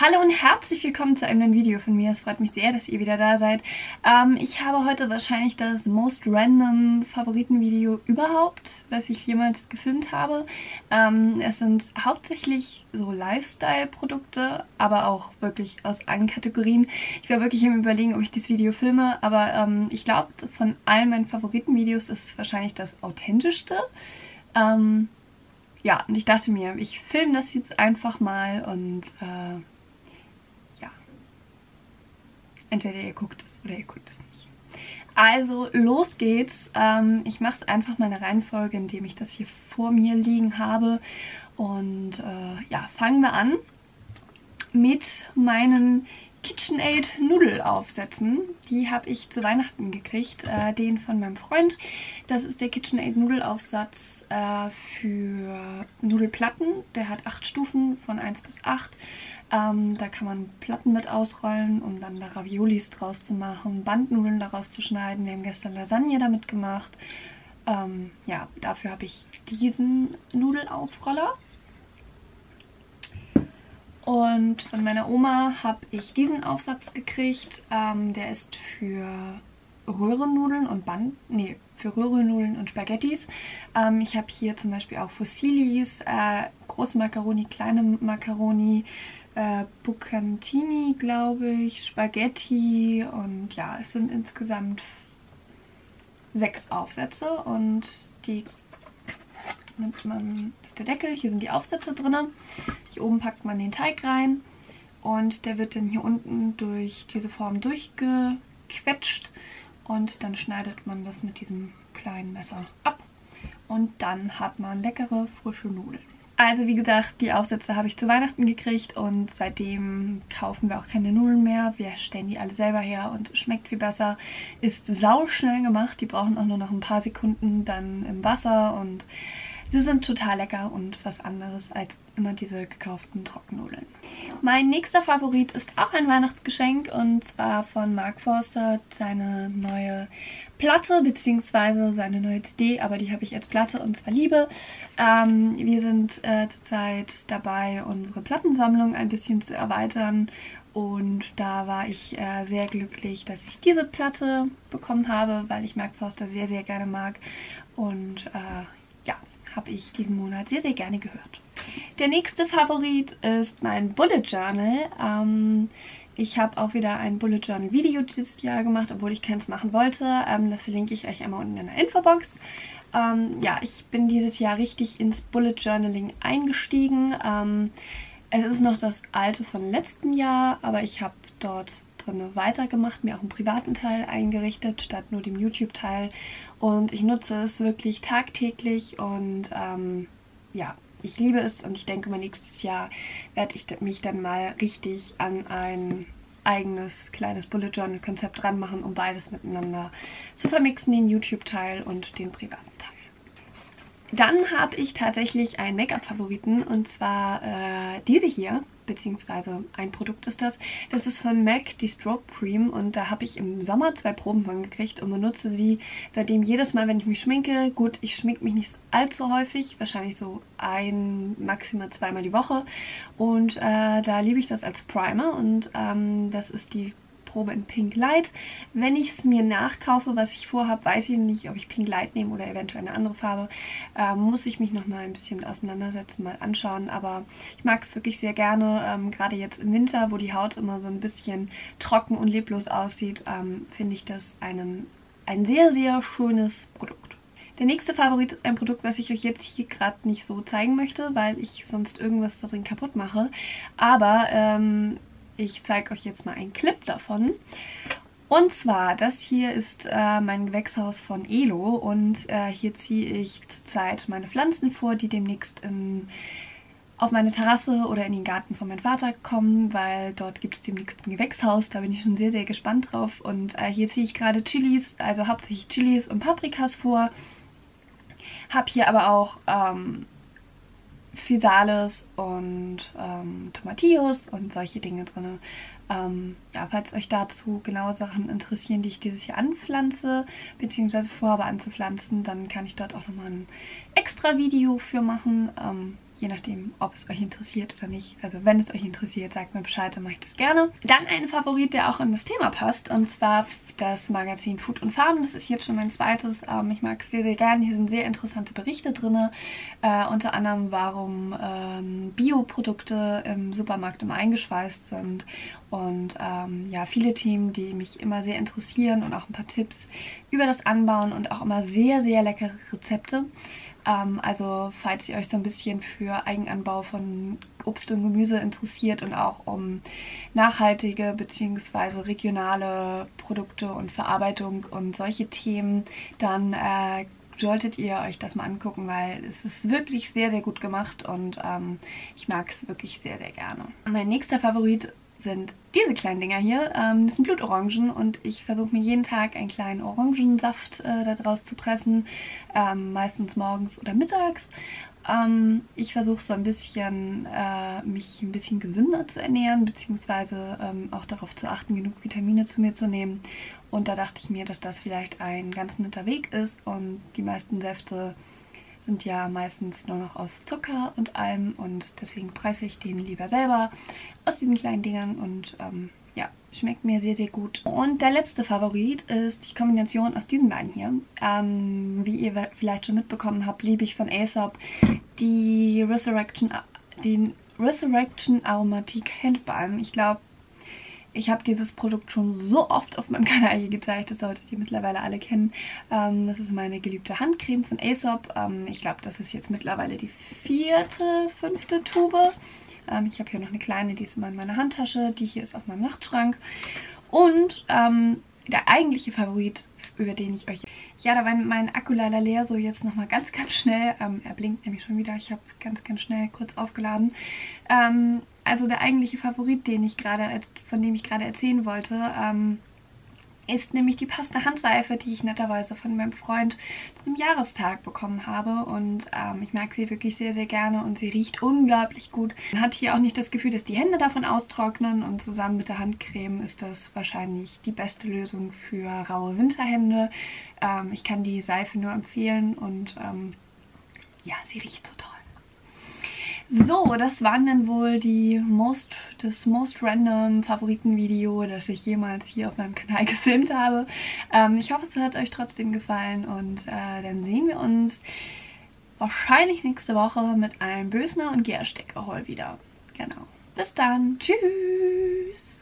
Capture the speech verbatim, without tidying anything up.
Hallo und herzlich willkommen zu einem neuen Video von mir. Es freut mich sehr, dass ihr wieder da seid. Ähm, ich habe heute wahrscheinlich das most random Favoritenvideo überhaupt, was ich jemals gefilmt habe. Ähm, es sind hauptsächlich so Lifestyle-Produkte, aber auch wirklich aus allen Kategorien. Ich war wirklich im Überlegen, ob ich dieses Video filme, aber ähm, ich glaube, von all meinen Favoritenvideos ist es wahrscheinlich das authentischste. Ähm, ja, und ich dachte mir, ich filme das jetzt einfach mal und äh, entweder ihr guckt es oder ihr guckt es nicht. Also los geht's. Ähm, ich mache es einfach mal in der Reihenfolge, indem ich das hier vor mir liegen habe. Und äh, ja, fangen wir an mit meinen KitchenAid Nudelaufsätzen. Die habe ich zu Weihnachten gekriegt, äh, den von meinem Freund. Das ist der KitchenAid Nudelaufsatz äh, für Nudelplatten. Der hat acht Stufen von eins bis acht. Ähm, da kann man Platten mit ausrollen, um dann da Raviolis draus zu machen, Bandnudeln daraus zu schneiden. Wir haben gestern Lasagne damit gemacht. Ähm, ja, dafür habe ich diesen Nudelaufroller. Und von meiner Oma habe ich diesen Aufsatz gekriegt. Ähm, der ist für Röhrennudeln und Band... Nee, für Röhrennudeln und Spaghettis. Ähm, ich habe hier zum Beispiel auch Fusillis, äh, große Macaroni, kleine Macaroni, äh, Bucantini, glaube ich, Spaghetti und ja, es sind insgesamt sechs Aufsätze und die nimmt man, das ist der Deckel, hier sind die Aufsätze drin. Hier oben packt man den Teig rein und der wird dann hier unten durch diese Form durchgequetscht und dann schneidet man das mit diesem kleinen Messer ab und dann hat man leckere, frische Nudeln. Also wie gesagt, die Aufsätze habe ich zu Weihnachten gekriegt und seitdem kaufen wir auch keine Nudeln mehr. Wir stellen die alle selber her und es schmeckt viel besser. Ist sauschnell gemacht, die brauchen auch nur noch ein paar Sekunden dann im Wasser und sie sind total lecker und was anderes als immer diese gekauften Trockennudeln. Mein nächster Favorit ist auch ein Weihnachtsgeschenk und zwar von Mark Forster, seine neue Platte bzw. seine neue C D, aber die habe ich als Platte und zwar Liebe. Ähm, wir sind äh, zurzeit dabei, unsere Plattensammlung ein bisschen zu erweitern und da war ich äh, sehr glücklich, dass ich diese Platte bekommen habe, weil ich Mark Forster sehr, sehr gerne mag und äh, ja, habe ich diesen Monat sehr, sehr gerne gehört. Der nächste Favorit ist mein Bullet Journal. Ähm, ich habe auch wieder ein Bullet Journal Video dieses Jahr gemacht, obwohl ich keins machen wollte. Ähm, das verlinke ich euch einmal unten in der Infobox. Ähm, ja, ich bin dieses Jahr richtig ins Bullet Journaling eingestiegen. Ähm, es ist noch das alte von letzten Jahr, aber ich habe dort drin weitergemacht, mir auch einen privaten Teil eingerichtet, statt nur dem YouTube-Teil. Und ich nutze es wirklich tagtäglich und ähm, ja, ich liebe es und ich denke mal, nächstes Jahr werde ich mich dann mal richtig an ein eigenes kleines Bullet Journal Konzept ranmachen, um beides miteinander zu vermixen, den YouTube-Teil und den privaten Teil. Dann habe ich tatsächlich einen Make-up-Favoriten und zwar äh, diese hier, beziehungsweise ein Produkt ist das. Das ist von MAC, die Stroke Cream und da habe ich im Sommer zwei Proben von gekriegt und benutze sie seitdem jedes Mal, wenn ich mich schminke. Gut, ich schminke mich nicht allzu häufig, wahrscheinlich so ein, maximal zweimal die Woche und äh, da liebe ich das als Primer und ähm, das ist die Probe in Pink Light. Wenn ich es mir nachkaufe, was ich vorhabe, weiß ich nicht, ob ich Pink Light nehme oder eventuell eine andere Farbe. Ähm, muss ich mich noch mal ein bisschen mit auseinandersetzen, mal anschauen. Aber ich mag es wirklich sehr gerne, ähm, gerade jetzt im Winter, wo die Haut immer so ein bisschen trocken und leblos aussieht, ähm, finde ich das einen, ein sehr, sehr schönes Produkt. Der nächste Favorit ist ein Produkt, was ich euch jetzt hier gerade nicht so zeigen möchte, weil ich sonst irgendwas darin kaputt mache. Aber ähm, ich zeige euch jetzt mal einen Clip davon. Und zwar, das hier ist äh, mein Gewächshaus von Elo und äh, hier ziehe ich zurzeit meine Pflanzen vor, die demnächst in, auf meine Terrasse oder in den Garten von meinem Vater kommen, weil dort gibt es demnächst ein Gewächshaus, da bin ich schon sehr, sehr gespannt drauf. Und äh, hier ziehe ich gerade Chilis, also hauptsächlich Chilis und Paprikas vor. Habe hier aber auch ähm, Physalis und ähm, Tomatillos und solche Dinge drin. Ähm, ja, falls euch dazu genaue Sachen interessieren, die ich dieses Jahr anpflanze, beziehungsweise vorhabe anzupflanzen, dann kann ich dort auch nochmal ein extra Video für machen. Ähm, je nachdem, ob es euch interessiert oder nicht. Also wenn es euch interessiert, sagt mir Bescheid, dann mache ich das gerne. Dann ein Favorit, der auch in das Thema passt, und zwar das Magazin Food und Farben. Das ist jetzt schon mein zweites. Ähm, ich mag es sehr, sehr gerne. Hier sind sehr interessante Berichte drin. Äh, unter anderem, warum ähm, Bioprodukte im Supermarkt immer eingeschweißt sind. Und ähm, ja, viele Themen, die mich immer sehr interessieren, und auch ein paar Tipps über das Anbauen und auch immer sehr, sehr leckere Rezepte. Ähm, also falls ihr euch so ein bisschen für Eigenanbau von Obst und Gemüse interessiert und auch um nachhaltige bzw. regionale Produkte und Verarbeitung und solche Themen, dann äh, solltet ihr euch das mal angucken, weil es ist wirklich sehr, sehr gut gemacht, und ähm, ich mag es wirklich sehr, sehr gerne. Mein nächster Favorit sind diese kleinen Dinger hier. Ähm, das sind Blutorangen, und ich versuche mir jeden Tag einen kleinen Orangensaft äh, daraus zu pressen, ähm, meistens morgens oder mittags. Ähm, ich versuche so ein bisschen, äh, mich ein bisschen gesünder zu ernähren, beziehungsweise ähm, auch darauf zu achten, genug Vitamine zu mir zu nehmen. Und da dachte ich mir, dass das vielleicht ein ganz netter Weg ist, und die meisten Säfte sind ja meistens nur noch aus Zucker und allem, und deswegen preise ich den lieber selber aus diesen kleinen Dingern, und ähm, ja, schmeckt mir sehr, sehr gut. Und der letzte Favorit ist die Kombination aus diesen beiden hier. Ähm, wie ihr vielleicht schon mitbekommen habt, liebe ich von Aesop die Resurrection, den Resurrection Aromatique Handbalm. Ich glaube, ich habe dieses Produkt schon so oft auf meinem Kanal hier gezeigt, das solltet ihr mittlerweile alle kennen. Ähm, das ist meine geliebte Handcreme von Aesop. Ähm, ich glaube, das ist jetzt mittlerweile die vierte, fünfte Tube. Ähm, ich habe hier noch eine kleine, die ist immer in meiner Handtasche. Die hier ist auf meinem Nachtschrank. Und ähm, der eigentliche Favorit, über den ich euch... Ja, da war mein Akku leider leer, so jetzt nochmal ganz, ganz schnell. Ähm, er blinkt nämlich schon wieder, ich habe ganz, ganz schnell kurz aufgeladen. Ähm, also der eigentliche Favorit, den ich gerade, von dem ich gerade erzählen wollte, ähm, ist nämlich die passende Handseife, die ich netterweise von meinem Freund zum Jahrestag bekommen habe. Und ähm, ich mag sie wirklich sehr, sehr gerne, und sie riecht unglaublich gut. Man hat hier auch nicht das Gefühl, dass die Hände davon austrocknen, und zusammen mit der Handcreme ist das wahrscheinlich die beste Lösung für raue Winterhände. Ähm, ich kann die Seife nur empfehlen, und ähm, ja, sie riecht so toll. So, das waren dann wohl die most, das most random Favoritenvideo, das ich jemals hier auf meinem Kanal gefilmt habe. Ähm, ich hoffe, es hat euch trotzdem gefallen, und äh, dann sehen wir uns wahrscheinlich nächste Woche mit einem Bösner und Gersteckerhol wieder. Genau. Bis dann. Tschüss.